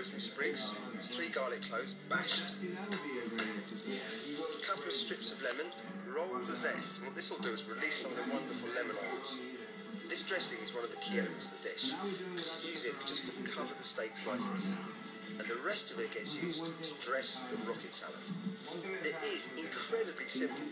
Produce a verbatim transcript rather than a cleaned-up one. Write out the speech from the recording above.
rosemary sprigs, three garlic cloves, bashed, a couple of strips of lemon, roll the zest. And what this will do is release some of the wonderful lemon oils. This dressing is one of the key elements of the dish, because you use it just to cover the steak slices, and the rest of it gets used to dress the rocket salad. It is incredibly simple,